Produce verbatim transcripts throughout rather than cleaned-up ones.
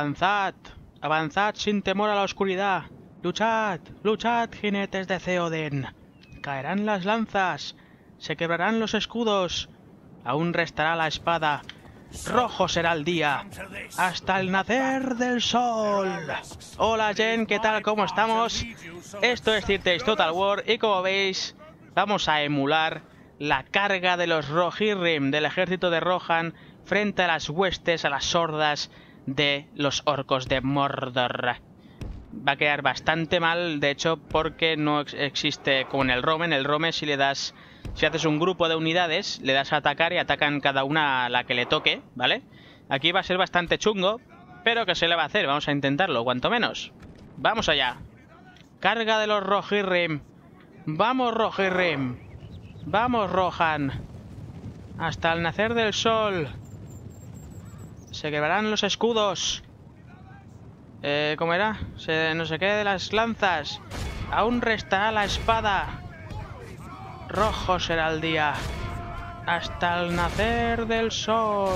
Avanzad, avanzad sin temor a la oscuridad. Luchad, luchad, jinetes de Theoden. Caerán las lanzas, se quebrarán los escudos. Aún restará la espada. Rojo será el día, hasta el nacer del sol. Hola, Jen, ¿qué tal? ¿Cómo estamos? Esto es Third Age Total War y como veis, vamos a emular la carga de los Rohirrim, del ejército de Rohan, frente a las huestes, a las hordas de los orcos de Mordor. Va a quedar bastante mal, de hecho, porque no ex existe como en el Rome. En el Rome, si le das... Si haces un grupo de unidades, le das a atacar y atacan cada una a la que le toque, ¿vale? Aquí va a ser bastante chungo, pero ¿qué se le va a hacer? Vamos a intentarlo, cuanto menos. ¡Vamos allá! Carga de los Rohirrim. ¡Vamos, Rohirrim! ¡Vamos, Rohan! Hasta el nacer del sol. Se quebrarán los escudos. Eh, ¿cómo era? Se, no sé qué de las lanzas. Aún restará la espada. Rojo será el día, hasta el nacer del sol.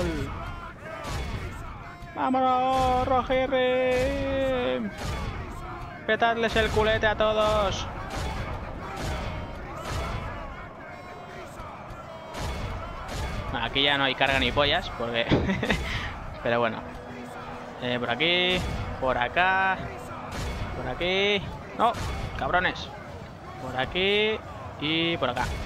¡Vámonos, Rohirrim! ¡Petadles el culete a todos! Aquí ya no hay carga ni pollas, porque... Pero bueno. Eh, por aquí, por acá, por aquí... ¡No! ¡Cabrones! Por aquí... Y por acá.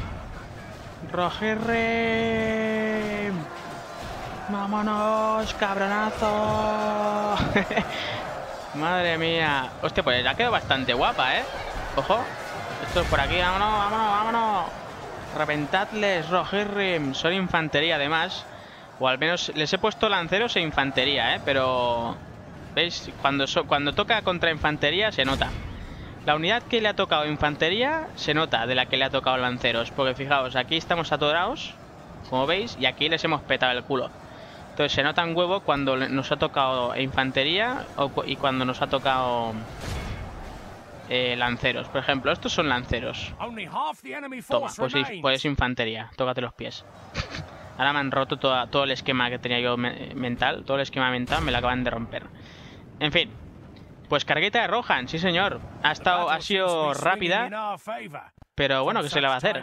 Rohirrim. ¡Vámonos, cabronazo! Madre mía. Hostia, pues ya quedó bastante guapa, ¿eh? Ojo. Esto es por aquí. ¡Vámonos, vámonos, vámonos! Reventadles, Rohirrim. Son infantería, además. O al menos les he puesto lanceros e infantería, ¿eh? Pero... ¿Veis? Cuando, so cuando toca contra infantería se nota. La unidad que le ha tocado infantería se nota de la que le ha tocado lanceros. Porque fijaos, aquí estamos atorados, como veis, y aquí les hemos petado el culo. Entonces se nota un huevo cuando nos ha tocado infantería o, y cuando nos ha tocado eh, lanceros. Por ejemplo, estos son lanceros. Toma, pues, pues infantería, tócate los pies. Ahora me han roto toda, todo el esquema que tenía yo me mental. Todo el esquema mental me lo acaban de romper. En fin. Pues cargueta de Rohan, sí señor. Ha estado, ha sido rápida, pero bueno, ¿qué se le va a hacer?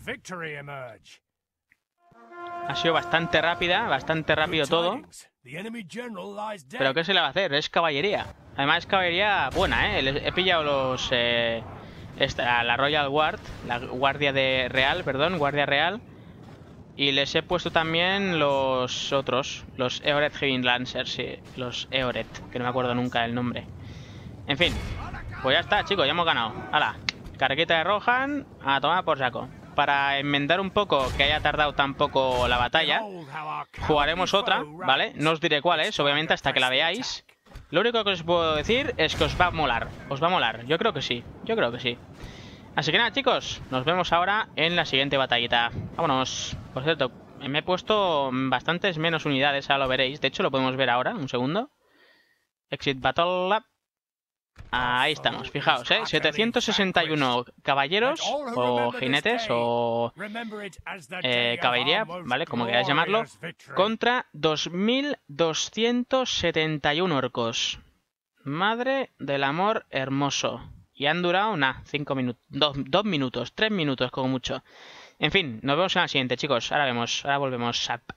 Ha sido bastante rápida, bastante rápido todo. Pero ¿qué se le va a hacer? Es caballería. Además es caballería buena, ¿eh? He pillado los... Eh, esta, la Royal Guard, la guardia de Real, perdón, guardia real. Y les he puesto también los otros, los Eored Heavy Lancers, sí, los Eored, que no me acuerdo nunca el nombre. En fin, pues ya está, chicos, ya hemos ganado. Hala, cargueta de Rohan, a tomar por saco. Para enmendar un poco que haya tardado tan poco la batalla, jugaremos otra, ¿vale? No os diré cuál es, obviamente, hasta que la veáis. Lo único que os puedo decir es que os va a molar. Os va a molar, yo creo que sí, yo creo que sí. Así que nada, chicos, nos vemos ahora en la siguiente batallita. Vámonos. Por cierto, me he puesto bastantes menos unidades, ahora lo veréis. De hecho, lo podemos ver ahora, un segundo. Exit Battle Lab. Ahí estamos, fijaos, ¿eh? setecientos sesenta y uno caballeros o jinetes o eh, caballería, ¿vale? Como queráis llamarlo, contra dos mil doscientos setenta y uno orcos. Madre del amor hermoso. Y han durado, nada, cinco minutos, dos, dos minutos, tres minutos como mucho. En fin, nos vemos en la siguiente, chicos. Ahora vemos, ahora volvemos a...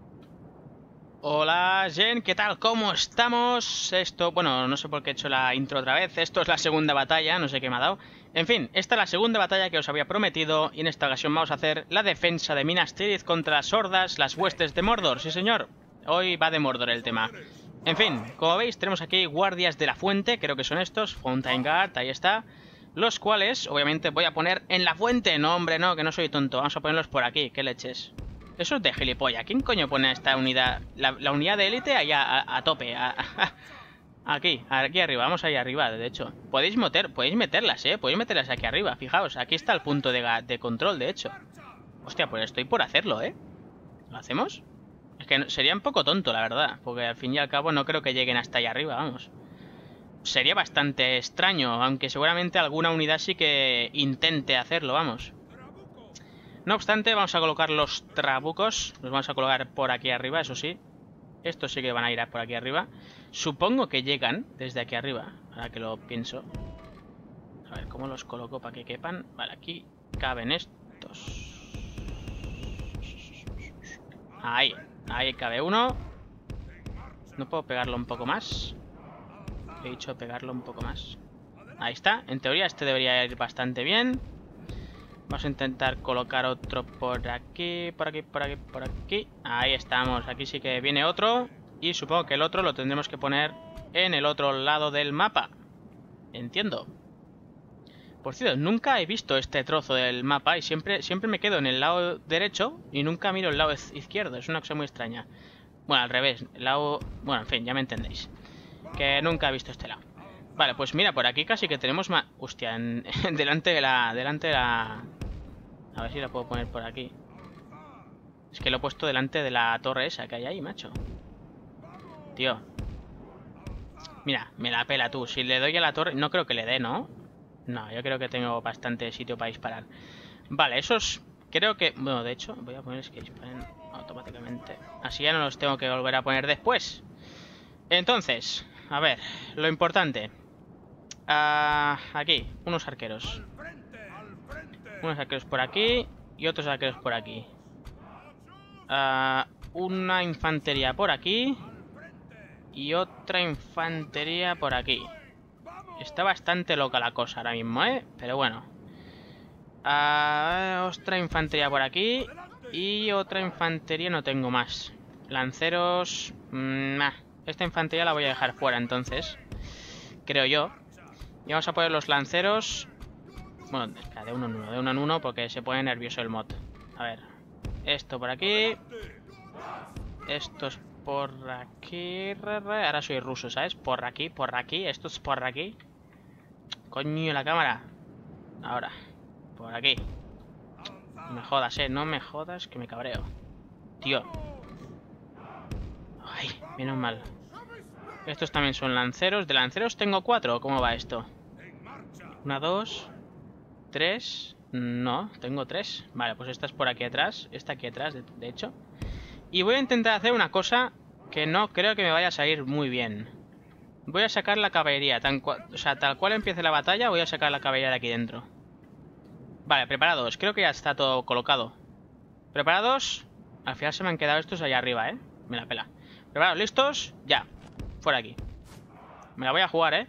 Hola, Jen, ¿qué tal? ¿Cómo estamos? Esto, bueno, no sé por qué he hecho la intro otra vez. Esto es la segunda batalla, no sé qué me ha dado. En fin, esta es la segunda batalla que os había prometido. Y en esta ocasión vamos a hacer la defensa de Minas Tirith contra las hordas, las huestes de Mordor. Sí, señor. Hoy va de Mordor el tema. En fin, como veis, tenemos aquí guardias de la fuente. Creo que son estos, Fountain Guard, ahí está. Los cuales, obviamente, voy a poner en la fuente. No, hombre, no, que no soy tonto. Vamos a ponerlos por aquí, qué leches. Eso es de gilipollas. ¿Quién coño pone esta unidad? La, la unidad de élite allá a, a tope. A, a, aquí, aquí arriba. Vamos ahí arriba, de hecho. Podéis meter, podéis meterlas, eh. Podéis meterlas aquí arriba. Fijaos, aquí está el punto de, de control, de hecho. Hostia, pues estoy por hacerlo, eh. ¿Lo hacemos? Es que sería un poco tonto, la verdad. Porque al fin y al cabo no creo que lleguen hasta allá arriba, vamos. Sería bastante extraño. Aunque seguramente alguna unidad sí que intente hacerlo, vamos. No obstante, vamos a colocar los trabucos. Los vamos a colocar por aquí arriba, eso sí. Estos sí que van a ir por aquí arriba. Supongo que llegan desde aquí arriba, ahora que lo pienso. A ver, ¿cómo los coloco para que quepan? Vale, aquí caben estos. Ahí, ahí cabe uno. ¿No puedo pegarlo un poco más? He dicho pegarlo un poco más. Ahí está, en teoría este debería ir bastante bien. Vamos a intentar colocar otro por aquí, por aquí, por aquí, por aquí. Ahí estamos, aquí sí que viene otro. Y supongo que el otro lo tendremos que poner en el otro lado del mapa. Entiendo. Por cierto, nunca he visto este trozo del mapa y siempre, siempre me quedo en el lado derecho y nunca miro el lado izquierdo. Es una cosa muy extraña. Bueno, al revés, el lado... Bueno, en fin, ya me entendéis. Que nunca he visto este lado. Vale, pues mira, por aquí casi que tenemos más... Hostia, en... delante de la... Delante de la... A ver si la puedo poner por aquí. Es que lo he puesto delante de la torre esa que hay ahí, macho. Tío. Mira, me la pela tú. Si le doy a la torre... No creo que le dé, ¿no? No, yo creo que tengo bastante sitio para disparar. Vale, esos... Creo que... Bueno, de hecho, voy a poner que disparen automáticamente. Así ya no los tengo que volver a poner después. Entonces, a ver, lo importante. Uh, aquí, unos arqueros. Unos arqueros por aquí y otros arqueros por aquí. Uh, una infantería por aquí y otra infantería por aquí. Está bastante loca la cosa ahora mismo, ¿eh? Pero bueno. Uh, otra infantería por aquí y otra infantería no tengo más. Lanceros... Nah. Esta infantería la voy a dejar fuera entonces. Creo yo. Y vamos a poner los lanceros... Bueno, de uno en uno, de uno en uno porque se pone nervioso el mod. A ver. Esto por aquí. Estos por aquí. Ahora soy ruso, ¿sabes? Por aquí, por aquí. Estos por aquí. Coño, la cámara. Ahora. Por aquí. No me jodas, eh. No me jodas que me cabreo. Tío. Ay, menos mal. Estos también son lanceros. ¿De lanceros tengo cuatro? ¿Cómo va esto? Una, dos... Tres... No, tengo tres. Vale, pues esta es por aquí atrás. Esta aquí atrás, de, de hecho. Y voy a intentar hacer una cosa que no creo que me vaya a salir muy bien. Voy a sacar la caballería. Tan o sea, tal cual empiece la batalla, voy a sacar la caballería de aquí dentro. Vale, preparados. Creo que ya está todo colocado. ¿Preparados? Al final se me han quedado estos allá arriba, ¿eh? Me la pela. ¿Preparados? ¿Listos? Ya. Fuera aquí. Me la voy a jugar, ¿eh?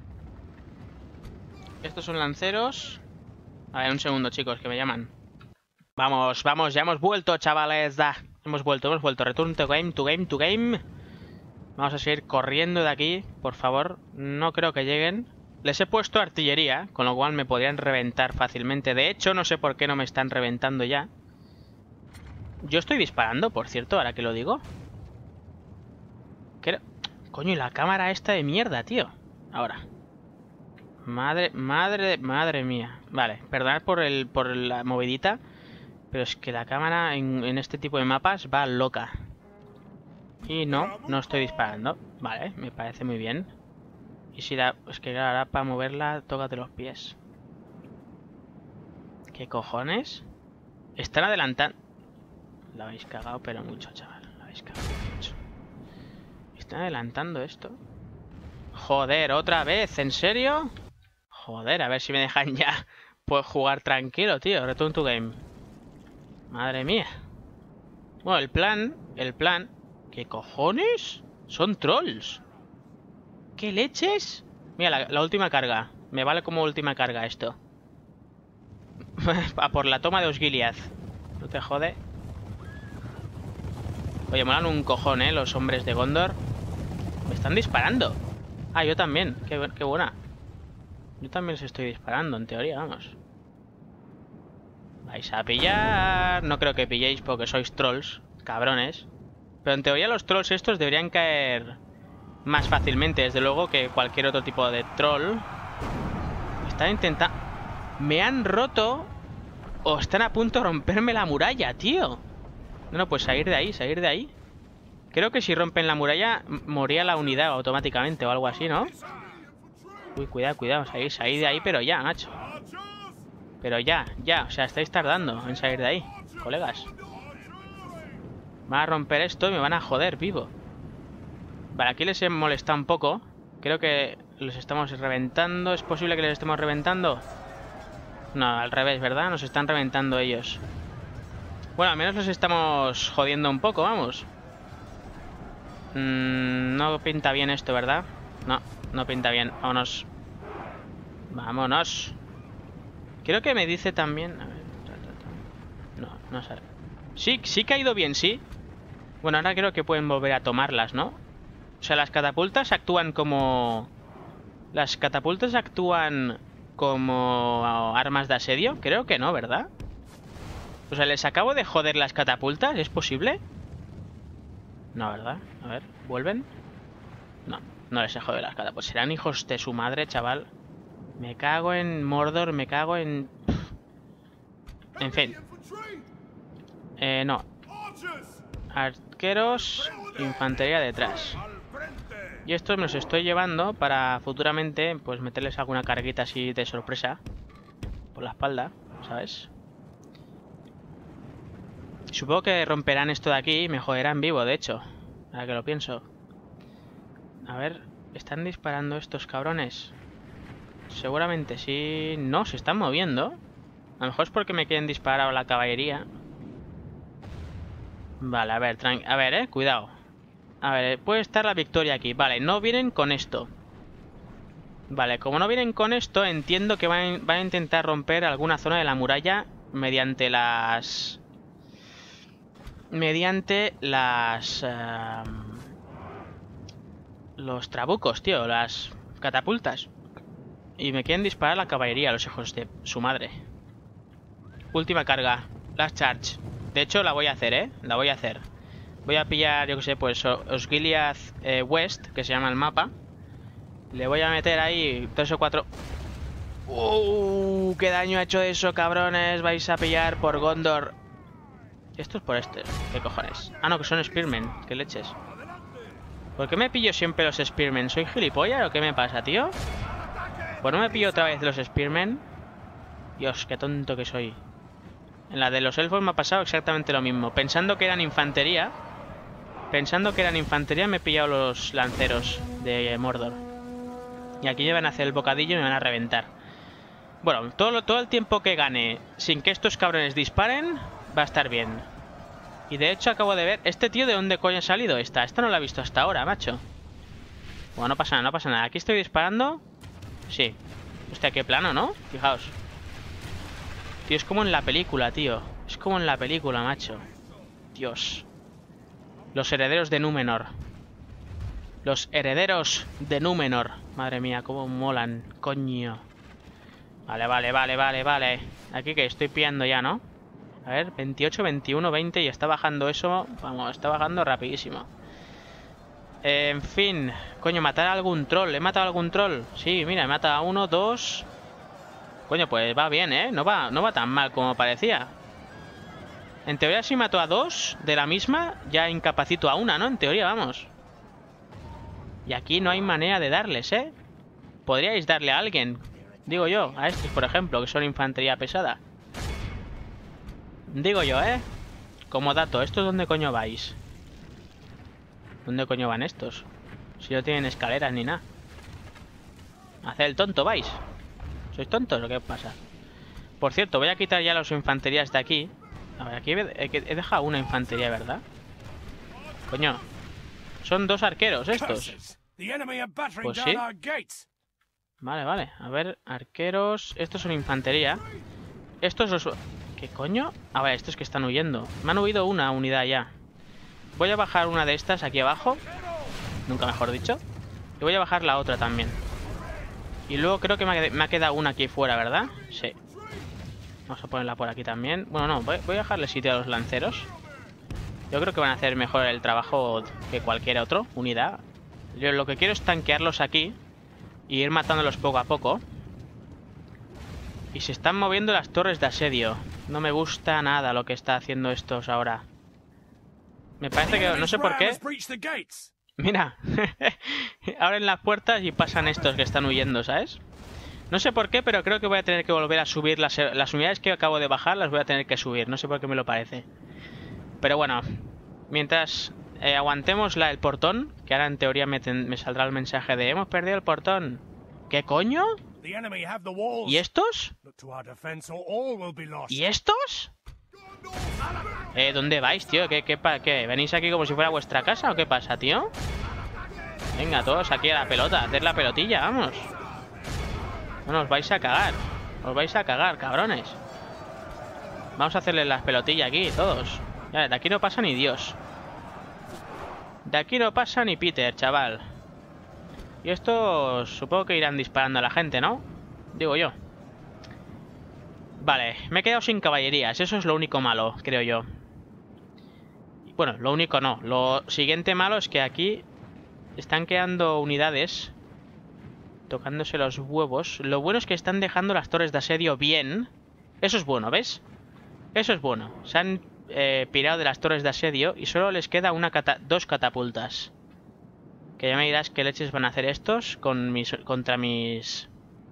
Estos son lanceros. A ver, un segundo, chicos, que me llaman. Vamos, vamos, ya hemos vuelto, chavales. Da. Hemos vuelto, hemos vuelto. Return to game, to game, to game. Vamos a seguir corriendo de aquí, por favor. No creo que lleguen. Les he puesto artillería, con lo cual me podrían reventar fácilmente. De hecho, no sé por qué no me están reventando ya. Yo estoy disparando, por cierto, ahora que lo digo. ¿Qué? Coño, y la cámara esta de mierda, tío. Ahora. Madre, madre, madre mía. Vale, perdonad por, el, por la movidita. Pero es que la cámara en, en este tipo de mapas va loca. Y no, no estoy disparando. Vale, me parece muy bien. Y si la... Es que ahora para moverla, tócate los pies. ¿Qué cojones? Están adelantando... La habéis cagado, pero mucho, chaval. La habéis cagado mucho. ¿Están adelantando esto? Joder, otra vez, ¿en serio? Joder, a ver si me dejan ya. Puedo jugar tranquilo, tío. Return to game. Madre mía. Bueno, el plan... El plan... ¿Qué cojones? Son trolls. ¿Qué leches? Mira, la, la última carga. Me vale como última carga esto. A por la toma de Osgiliath. No te jode. Oye, molan un cojón, ¿eh? Los hombres de Gondor. Me están disparando. Ah, yo también. Qué, qué buena. Yo también les estoy disparando, en teoría, vamos. Vais a pillar... No creo que pilléis porque sois trolls. Cabrones. Pero en teoría los trolls estos deberían caer más fácilmente, desde luego, que cualquier otro tipo de troll. Están intentando... Me han roto... O están a punto de romperme la muralla, tío. No, no, pues salir de ahí, salir de ahí. Creo que si rompen la muralla, moría la unidad automáticamente o algo así, ¿no? Uy, cuidado, cuidado. Salir, salir de ahí, pero ya, macho. Pero ya, ya. O sea, estáis tardando en salir de ahí, colegas. Van a romper esto y me van a joder vivo. Vale, aquí les he molestado un poco. Creo que los estamos reventando. ¿Es posible que les estemos reventando? No, al revés, ¿verdad? Nos están reventando ellos. Bueno, al menos los estamos jodiendo un poco, vamos. Mm, no pinta bien esto, ¿verdad? No, no pinta bien. Vámonos. Vámonos. Creo que me dice también... A ver, no, no sale. Sí, sí que ha ido bien, sí. Bueno, ahora creo que pueden volver a tomarlas, ¿no? O sea, las catapultas actúan como... Las catapultas actúan como armas de asedio. Creo que no, ¿verdad? O sea, ¿les acabo de joder las catapultas? ¿Es posible? No, ¿verdad? A ver, ¿vuelven? No, no les he jodido las catapultas. Serán hijos de su madre, chaval. Me cago en Mordor, me cago en... En fin. Eh, no. Arqueros, infantería detrás. Y estos me los estoy llevando para futuramente, pues, meterles alguna carguita así de sorpresa por la espalda, ¿sabes? Supongo que romperán esto de aquí y me joderán vivo, de hecho. Ahora que lo pienso. A ver, ¿están disparando estos cabrones? Seguramente sí. No, se están moviendo. A lo mejor es porque me quieren disparar a la caballería. Vale, a ver, a ver, eh, cuidado. A ver, puede estar la victoria aquí. Vale, no vienen con esto. Vale, como no vienen con esto, entiendo que van, van a intentar romper alguna zona de la muralla mediante las... Mediante las... Uh, los trabucos, tío, las catapultas. Y me quieren disparar la caballería, los hijos de su madre. Última carga, last charge. De hecho, la voy a hacer, ¿eh? La voy a hacer. Voy a pillar, yo que sé, pues Osgiliath eh, West, que se llama el mapa. Le voy a meter ahí tres o cuatro... ¡Uh! ¡Qué daño ha hecho eso, cabrones! Vais a pillar por Gondor. Esto es por este. ¿Qué cojones? Ah, no, que son Spearmen. ¿Qué leches? ¿Por qué me pillo siempre los Spearmen? ¿Soy gilipollas o qué me pasa, tío? Pues no me pillo otra vez los Spearmen. Dios, qué tonto que soy. En la de los elfos me ha pasado exactamente lo mismo. Pensando que eran infantería... Pensando que eran infantería me he pillado los lanceros de Mordor. Y aquí me van a hacer el bocadillo y me van a reventar. Bueno, todo, todo el tiempo que gane sin que estos cabrones disparen va a estar bien. Y de hecho acabo de ver... ¿Este tío de dónde coño ha salido esta? Esta no la he visto hasta ahora, macho. Bueno, no pasa nada, no pasa nada. Aquí estoy disparando. Sí. Hostia, qué plano, ¿no? Fijaos. Tío, es como en la película, tío. Es como en la película, macho. Dios. Los herederos de Númenor. Los herederos de Númenor. Madre mía, cómo molan, coño. Vale, vale, vale, vale, vale. Aquí que estoy pillando ya, ¿no? A ver, veintiocho, veintiuno, veinte y está bajando eso. Vamos, está bajando rapidísimo. Eh, en fin. Coño, matar a algún troll. ¿He matado a algún troll? Sí, mira, he matado a uno, dos... Coño, pues va bien, ¿eh? No va, no va tan mal como parecía. En teoría, si mato a dos de la misma, ya incapacito a una, ¿no? En teoría, vamos. Y aquí no hay manera de darles, ¿eh? Podríais darle a alguien. Digo yo, a estos, por ejemplo, que son infantería pesada. Digo yo, ¿eh? Como dato, ¿estos dónde coño vais? ¿Dónde coño van estos? Si no tienen escaleras ni nada. Hacer el tonto, vais. ¿Sois tontos o qué pasa? Por cierto, voy a quitar ya las infanterías de aquí. A ver, aquí he, he dejado una infantería, ¿verdad? Coño. Son dos arqueros estos. Pues sí. Vale, vale. A ver, arqueros. Estos son infantería. Estos los... ¿Qué coño? A ver, estos que están huyendo. Me han huido una unidad ya. Voy a bajar una de estas aquí abajo. Nunca mejor dicho. Y voy a bajar la otra también. Y luego creo que me ha quedado una aquí fuera, ¿verdad? Sí. Vamos a ponerla por aquí también. Bueno, no, voy, voy a dejarle sitio a los lanceros. Yo creo que van a hacer mejor el trabajo que cualquier otro unidad. Yo lo que quiero es tanquearlos aquí y ir matándolos poco a poco. Y se están moviendo las torres de asedio. No me gusta nada lo que está haciendo estos ahora. Me parece que... no sé por qué... Mira, abren las puertas y pasan estos que están huyendo, ¿sabes? No sé por qué, pero creo que voy a tener que volver a subir las, las unidades que acabo de bajar, las voy a tener que subir. No sé por qué me lo parece. Pero bueno, mientras eh, aguantemos la, el portón, que ahora en teoría me, ten, me saldrá el mensaje de hemos perdido el portón. ¿Qué coño? ¿Y estos? ¿Y estos? Eh, ¿dónde vais, tío? ¿Qué, qué, qué? ¿Venís aquí como si fuera vuestra casa o qué pasa, tío? Venga, todos aquí a la pelota, a hacer la pelotilla, vamos. No os vais a cagar. Os vais a cagar, cabrones. Vamos a hacerle las pelotillas aquí, todos. Ya, de aquí no pasa ni Dios. De aquí no pasa ni Peter, chaval. Y estos supongo que irán disparando a la gente, ¿no? Digo yo. Vale, me he quedado sin caballerías. Eso es lo único malo, creo yo. Bueno, lo único no. Lo siguiente malo es que aquí están quedando unidades tocándose los huevos. Lo bueno es que están dejando las torres de asedio bien. Eso es bueno, ¿ves? Eso es bueno. Se han eh, pirado de las torres de asedio y solo les queda una cata dos catapultas. Que ya me dirás qué leches van a hacer estos con mis, contra mis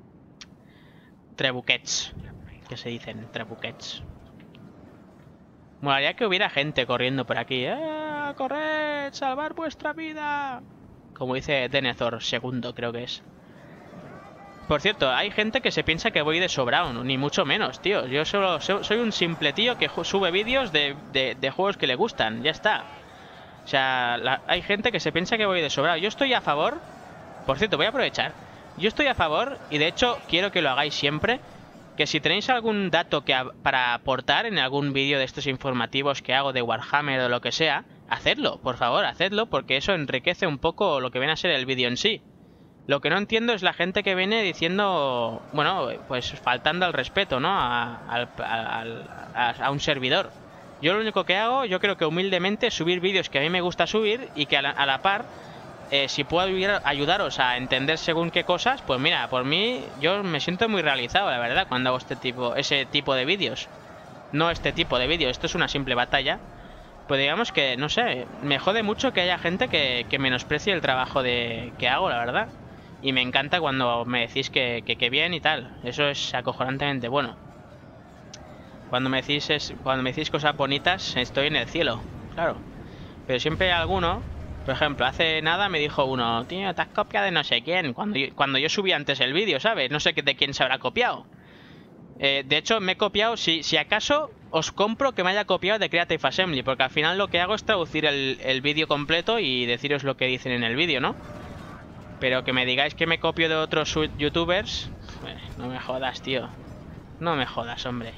trebuquets. Que se dicen, trebuquets. Molaría que hubiera gente corriendo por aquí. ¡Eh! ¡Corred! ¡Salvar vuestra vida! Como dice Denethor segundo, creo que es. Por cierto, hay gente que se piensa que voy de sobrado, ni mucho menos, tío. Yo solo soy un simple tío que sube vídeos de, de, de juegos que le gustan, ya está. O sea, la, hay gente que se piensa que voy de sobrado. Yo estoy a favor. Por cierto, voy a aprovechar. Yo estoy a favor, y de hecho quiero que lo hagáis siempre, que si tenéis algún dato que a, para aportar en algún vídeo de estos informativos que hago de Warhammer o lo que sea, hacedlo, por favor, hacedlo, porque eso enriquece un poco lo que viene a ser el vídeo en sí. Lo que no entiendo es la gente que viene diciendo, bueno, pues faltando al respeto, ¿no? A, a, a, a un servidor. Yo lo único que hago, yo creo que humildemente es subir vídeos que a mí me gusta subir y que a la, a la par, eh, si puedo ayudaros a entender según qué cosas, pues mira, por mí yo me siento muy realizado, la verdad, cuando hago este tipo, ese tipo de vídeos. No este tipo de vídeos, esto es una simple batalla. Pues digamos que, no sé, me jode mucho que haya gente que, que menosprecie el trabajo de, que hago, la verdad. Y me encanta cuando me decís que, que, que bien y tal. Eso es acojonantemente bueno. Cuando me decís es, cuando me decís cosas bonitas, estoy en el cielo, claro. Pero siempre hay alguno, por ejemplo, hace nada me dijo uno, tío, te has copiado de no sé quién. Cuando yo, cuando yo subí antes el vídeo, ¿sabes? No sé de quién se habrá copiado. Eh, de hecho, me he copiado, si, si acaso os compro que me haya copiado de Creative Assembly, porque al final lo que hago es traducir el, el vídeo completo y deciros lo que dicen en el vídeo, ¿no? Pero que me digáis que me copio de otros youtubers, pues, no me jodas, tío. No me jodas, hombre.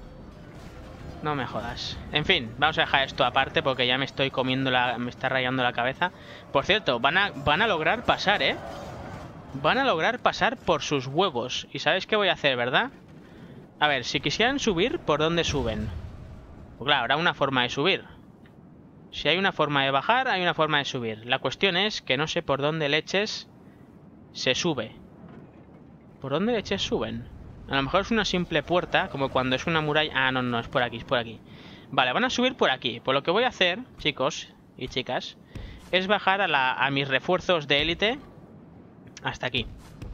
No me jodas. En fin, vamos a dejar esto aparte porque ya me estoy comiendo la... me está rayando la cabeza. Por cierto, van a, van a lograr pasar, ¿eh? Van a lograr pasar por sus huevos. ¿Y sabéis qué voy a hacer, verdad? A ver, si quisieran subir, ¿por dónde suben? Pues claro, habrá una forma de subir. Si hay una forma de bajar, hay una forma de subir. La cuestión es que no sé por dónde leches se sube. ¿Por dónde leches suben? A lo mejor es una simple puerta, como cuando es una muralla... Ah, no, no, es por aquí, es por aquí. Vale, van a subir por aquí. Pues lo que voy a hacer, chicos y chicas, es bajar a, la, a mis refuerzos de élite hasta aquí.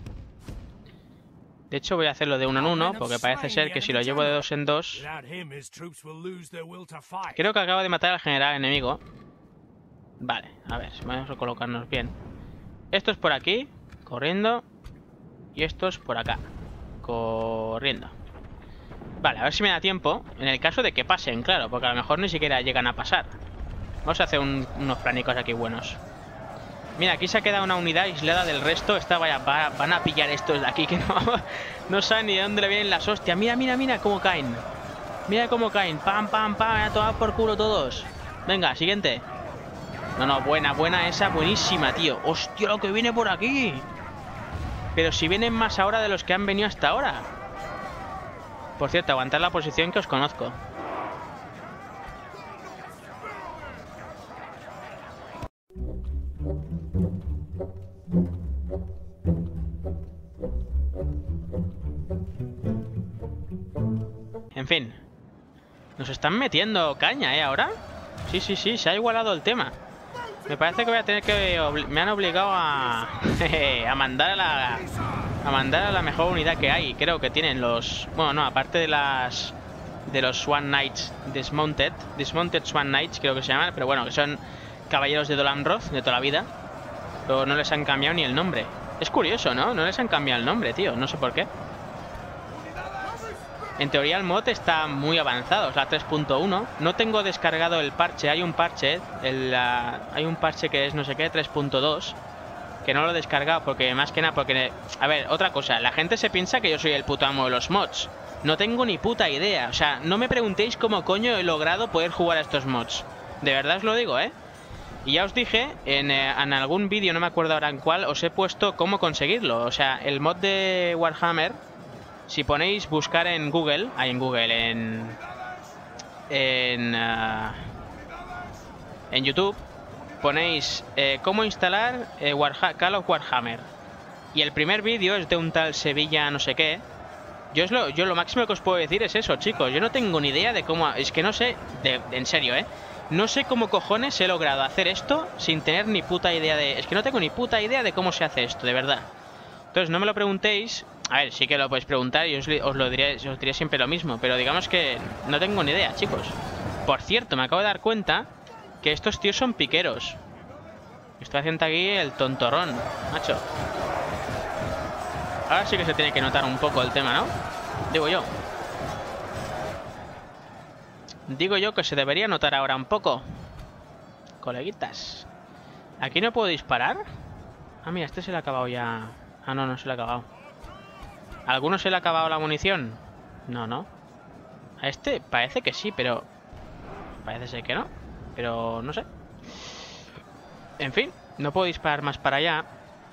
De hecho voy a hacerlo de uno en uno, porque parece ser que si lo llevo de dos en dos... Creo que acabo de matar al general enemigo. Vale, a ver, vamos a colocarnos bien. Esto es por aquí, corriendo. Y esto es por acá, corriendo. Vale, a ver si me da tiempo. En el caso de que pasen, claro, porque a lo mejor ni siquiera llegan a pasar. Vamos a hacer un, unos planicos aquí buenos. Mira, aquí se ha quedado una unidad aislada del resto. Esta vaya, va, van a pillar estos de aquí que no, no saben ni de dónde le vienen las hostias. Mira, mira, mira cómo caen. Mira cómo caen. Pam, pam, pam. A tomar por culo todos. Venga, siguiente. No, no, buena, buena esa. Buenísima, tío. Hostia, lo que viene por aquí. Pero si vienen más ahora de los que han venido hasta ahora. Por cierto, aguantad la posición que os conozco. En fin. Nos están metiendo caña, ¿eh? Ahora. Sí, sí, sí, se ha igualado el tema. Me parece que voy a tener que... Me han obligado a... a mandar a la... A mandar a la mejor unidad que hay. Creo que tienen los... Bueno, no, aparte de las... De los Swan Knights Dismounted. Dismounted Swan Knights, creo que se llaman. Pero bueno, que son caballeros de Dolan Roth de toda la vida. Pero no les han cambiado ni el nombre. Es curioso, ¿no? No les han cambiado el nombre, tío. No sé por qué. En teoría el mod está muy avanzado, es la tres punto uno. No tengo descargado el parche, hay un parche, el, uh, hay un parche que es no sé qué, tres punto dos, que no lo he descargado porque más que nada porque... A ver, otra cosa, la gente se piensa que yo soy el puto amo de los mods. No tengo ni puta idea, o sea, no me preguntéis cómo coño he logrado poder jugar a estos mods. De verdad os lo digo, ¿eh? Y ya os dije, en, eh, en algún vídeo, no me acuerdo ahora en cuál, os he puesto cómo conseguirlo. O sea, el mod de Warhammer... Si ponéis buscar en Google, ahí en Google, en en, uh, en YouTube, ponéis eh, cómo instalar eh, Warha Call of Warhammer. Y el primer vídeo es de un tal Sevilla no sé qué. Yo, es lo, yo lo máximo que os puedo decir es eso, chicos. Yo no tengo ni idea de cómo... Es que no sé, de, de, en serio, ¿eh? No sé cómo cojones he logrado hacer esto sin tener ni puta idea de... Es que no tengo ni puta idea de cómo se hace esto, de verdad. Entonces no me lo preguntéis... A ver, sí que lo podéis preguntar y os, os lo diré, os diré siempre lo mismo. Pero digamos que no tengo ni idea, chicos. Por cierto, me acabo de dar cuenta que estos tíos son piqueros. Estoy haciendo aquí el tontorrón, macho. Ahora sí que se tiene que notar un poco el tema, ¿no? Digo yo. Digo yo que se debería notar ahora un poco. Coleguitas. ¿Aquí no puedo disparar? Ah, mira, este se le ha acabado ya. Ah, no, no se le ha acabado. ¿A alguno se le ha acabado la munición? No, no. A este parece que sí, pero... Parece ser que no. Pero no sé. En fin, no puedo disparar más para allá.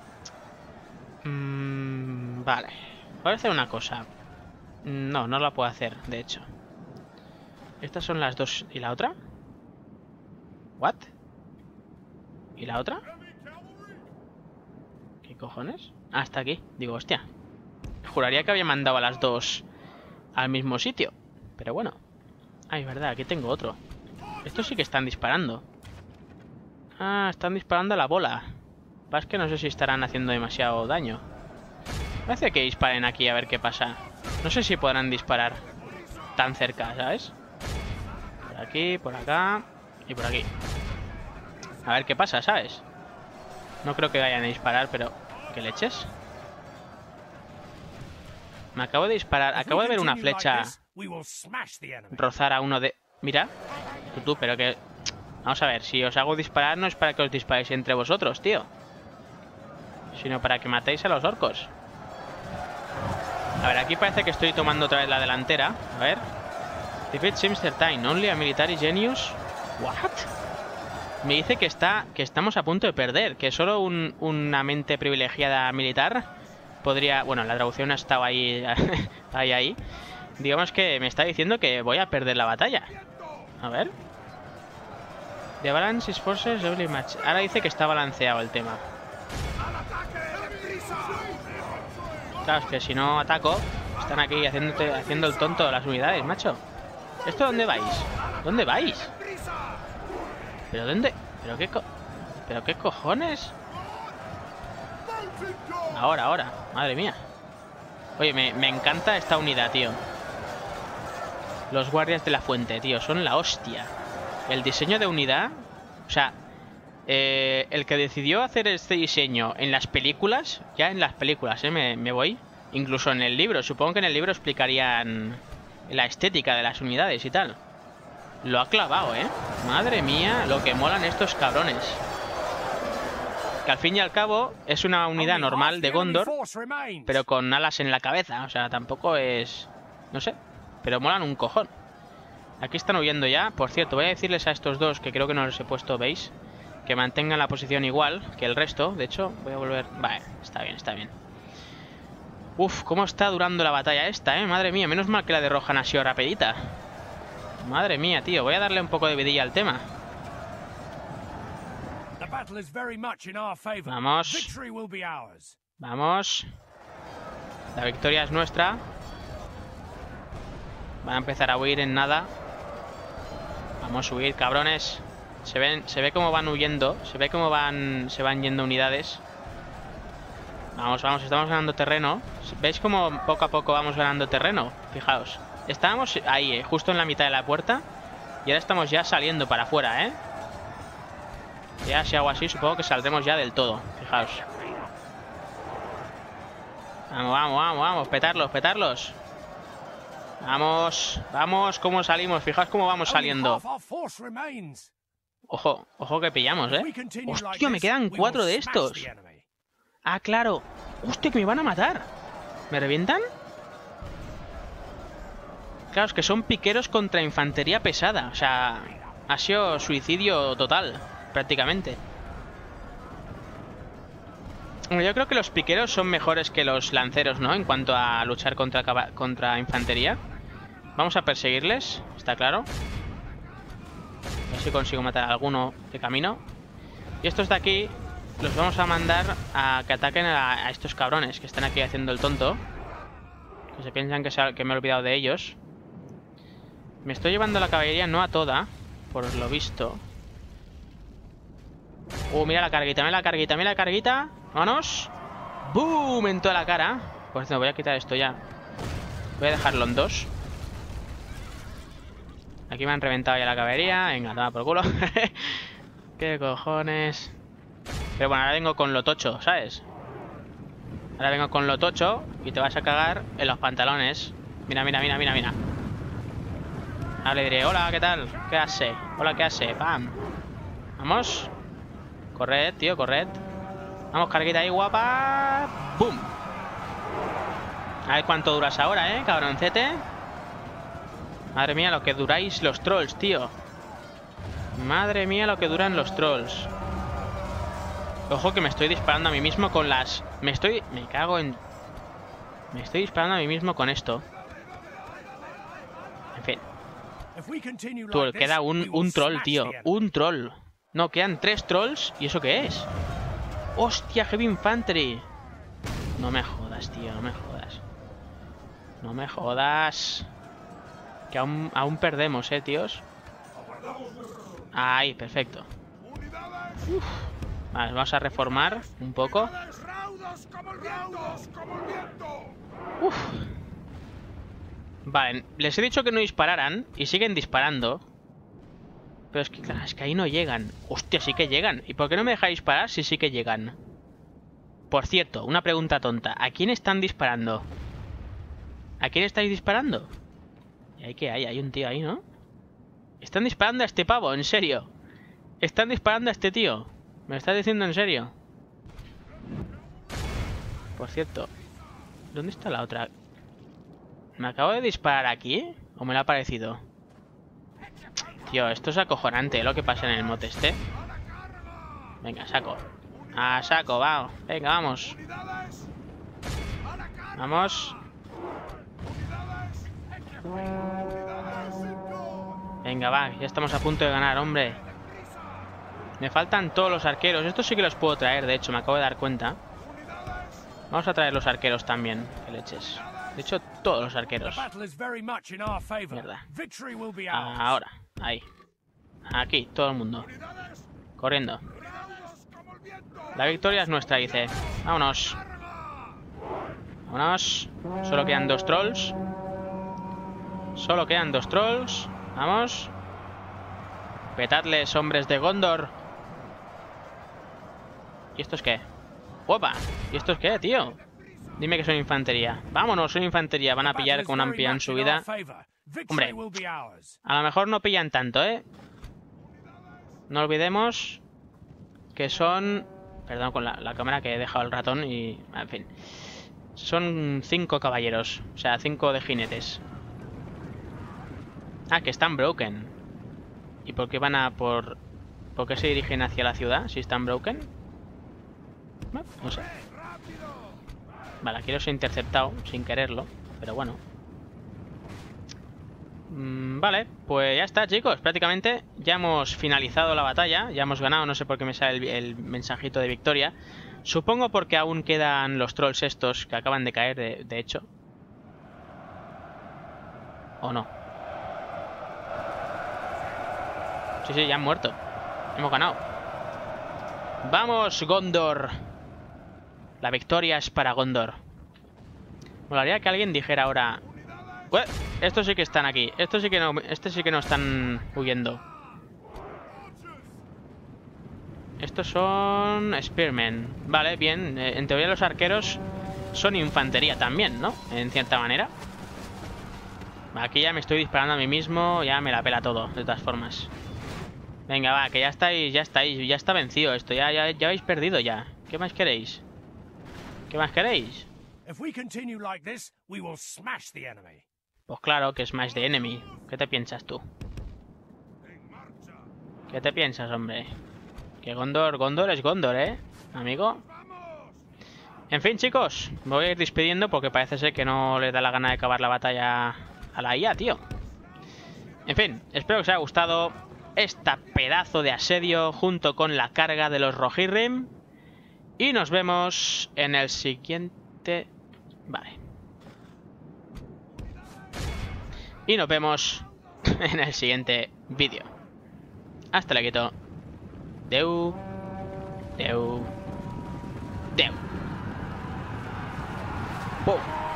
Mm, vale. Voy a hacer una cosa. No, no la puedo hacer, de hecho. Estas son las dos. ¿Y la otra? ¿What? ¿Y la otra? ¿Qué cojones? Ah, está aquí. Digo, hostia. Juraría que había mandado a las dos al mismo sitio. Pero bueno. Ah, es verdad, aquí tengo otro. Estos sí que están disparando. Ah, están disparando a la bola. Es que no sé si estarán haciendo demasiado daño. Parece que disparen aquí a ver qué pasa. No sé si podrán disparar tan cerca, ¿sabes? Por aquí, por acá y por aquí. A ver qué pasa, ¿sabes? No creo que vayan a disparar, pero... ¿Qué leches? Me acabo de disparar, acabo de ver una flecha rozar a uno de... Mira, tú, tú, pero que... Vamos a ver, si os hago disparar no es para que os disparéis entre vosotros, tío, sino para que matéis a los orcos. A ver, aquí parece que estoy tomando otra vez la delantera. A ver. Defeat seems certain, only a military genius. What? Me dice que está que estamos a punto de perder, que solo un, una mente privilegiada militar podría... Bueno, la traducción ha estado ahí, ahí, ahí. Digamos que me está diciendo que voy a perder la batalla. A ver. The balance is forces every match. Ahora dice que está balanceado el tema. Claro, es que si no ataco, están aquí haciéndote, haciendo el tonto de las unidades, macho. ¿Esto dónde vais? ¿Dónde vais? ¿Pero dónde? ¿Pero qué co... ¿Pero qué cojones? Ahora, ahora. Madre mía. Oye, me, me encanta esta unidad, tío. Los guardias de la fuente, tío. Son la hostia. El diseño de unidad... O sea... Eh, el que decidió hacer este diseño en las películas... Ya en las películas, ¿eh? Me, me voy. Incluso en el libro. Supongo que en el libro explicarían... la estética de las unidades y tal. Lo ha clavado, ¿eh? Madre mía, lo que molan estos cabrones. Que al fin y al cabo es una unidad normal de Gondor, pero con alas en la cabeza. O sea, tampoco es... No sé, pero molan un cojón. Aquí están huyendo ya. Por cierto, voy a decirles a estos dos, que creo que no los he puesto, ¿veis? Que mantengan la posición igual que el resto. De hecho, voy a volver... Vale, está bien, está bien. Uf, cómo está durando la batalla esta, ¿eh? Madre mía, menos mal que la de Rohan ha sido rapidita. Madre mía, tío, voy a darle un poco de vidilla al tema. Vamos. Vamos. La victoria es nuestra. Van a empezar a huir en nada. Vamos a huir, cabrones. Se ven, se ve cómo van huyendo. Se ve cómo van, se van yendo unidades. Vamos, vamos, estamos ganando terreno. ¿Veis cómo poco a poco vamos ganando terreno? Fijaos. Estábamos ahí, eh, justo en la mitad de la puerta. Y ahora estamos ya saliendo para afuera, ¿eh? Ya si hago así, supongo que saldremos ya del todo. Fijaos. Vamos, vamos, vamos, vamos. Petarlos, petarlos. Vamos, vamos. ¿Cómo salimos? Fijaos cómo vamos saliendo. Ojo, ojo que pillamos, ¿eh? Hostia, me quedan cuatro de estos. Ah, claro. Hostia, que me van a matar. ¿Me revientan? Claro, es que son piqueros contra infantería pesada. O sea, ha sido suicidio total, prácticamente. Yo creo que los piqueros son mejores que los lanceros, ¿no? En cuanto a luchar contra, contra infantería. Vamos a perseguirles, está claro. A ver si consigo matar a alguno de camino. Y estos de aquí los vamos a mandar a que ataquen a, a estos cabrones que están aquí haciendo el tonto. Que se piensan que, se, que me he olvidado de ellos. Me estoy llevando la caballería, no a toda, por lo visto. Uh, mira la carguita, mira la carguita, mira la carguita. Vámonos. ¡Boom! En toda la cara. Por cierto, voy a quitar esto ya. Voy a dejarlo en dos. Aquí me han reventado ya la caballería. Venga, toma por culo. ¿Qué cojones? Pero bueno, ahora vengo con lo tocho, ¿sabes? Ahora vengo con lo tocho y te vas a cagar en los pantalones. Mira, mira, mira, mira, mira. Ahora le diré, hola, ¿qué tal? ¿Qué hace? Hola, ¿qué hace? ¡Pam! Vamos. Corred, tío, corred. Vamos, carguita ahí, guapa. ¡Bum! A ver cuánto duras ahora, ¿eh, cabroncete? Madre mía, lo que duráis los trolls, tío. Madre mía, lo que duran los trolls. Ojo que me estoy disparando a mí mismo con las... Me estoy... Me cago en... Me estoy disparando a mí mismo con esto. En fin. Tú, queda un, un troll, tío. Un troll. No, quedan tres trolls. ¿Y eso qué es? ¡Hostia, Heavy Infantry! No me jodas, tío. No me jodas. No me jodas. Que aún, aún perdemos, eh, tíos. Ahí, perfecto. Uf. Vale, vamos a reformar un poco. Uf. Vale, les he dicho que no dispararan y siguen disparando. Pero es que, claro, es que ahí no llegan. Hostia, sí que llegan. ¿Y por qué no me dejáis disparar si sí que llegan? Por cierto, una pregunta tonta. ¿A quién están disparando? ¿A quién estáis disparando? ¿Y ahí qué hay? Hay un tío ahí, ¿no? Están disparando a este pavo, en serio. Están disparando a este tío. ¿Me lo estás diciendo en serio? Por cierto, ¿dónde está la otra? ¿Me acabo de disparar aquí? ¿O me lo ha parecido? Tío, esto es acojonante, ¿eh? Lo que pasa en el mote este. Venga, saco. A saco, va. Venga, vamos. Vamos. Venga, va. Ya estamos a punto de ganar, hombre. Me faltan todos los arqueros. Estos sí que los puedo traer, de hecho, me acabo de dar cuenta. Vamos a traer los arqueros también. Que leches. De hecho, todos los arqueros. Mierda. Ahora, ahí. Aquí, todo el mundo. Corriendo. La victoria es nuestra, dice. Vámonos. Vámonos. Solo quedan dos trolls. Solo quedan dos trolls. Vamos. Petadles, hombres de Gondor. ¿Y estos qué? ¡Opa! ¿Y estos qué, tío? Dime que son infantería. Vámonos, son infantería. Van a pillar con una pilla en su vida. Hombre, a lo mejor no pillan tanto, ¿eh? No olvidemos que son... Perdón con la, la cámara que he dejado el ratón y... En fin. Son cinco caballeros. O sea, cinco de jinetes. Ah, que están broken. ¿Y por qué van a por... ¿Por qué se dirigen hacia la ciudad si están broken? No, no sé. Vale, aquí los he interceptado sin quererlo. Pero bueno. Mm, vale, pues ya está, chicos. Prácticamente ya hemos finalizado la batalla. Ya hemos ganado, no sé por qué me sale el, el mensajito de victoria. Supongo porque aún quedan los trolls estos que acaban de caer, de, de hecho. ¿O no? Sí, sí, ya han muerto. Hemos ganado. ¡Vamos, Gondor! La victoria es para Gondor. Molaría que alguien dijera ahora... Ué, estos sí que están aquí. Estos sí que no, estos sí que no están huyendo. Estos son Spearmen. Vale, bien. En teoría los arqueros son infantería también, ¿no? En cierta manera. Aquí ya me estoy disparando a mí mismo. Ya me la pela todo, de todas formas. Venga, va, que ya estáis, ya estáis, ya está vencido esto. Ya, ya, ya habéis perdido ya. ¿Qué más queréis? ¿Qué más queréis? Pues claro, que Smash the Enemy. ¿Qué te piensas tú? ¿Qué te piensas, hombre? Que Gondor, Gondor es Gondor, ¿eh? Amigo. En fin, chicos, me voy a ir despidiendo porque parece ser que no le da la gana de acabar la batalla a la I A, tío. En fin, espero que os haya gustado esta pedazo de asedio junto con la carga de los Rohirrim. Y nos vemos en el siguiente... Vale. Y nos vemos en el siguiente vídeo. Hasta luego. Deu. Deu. Deu. Boom.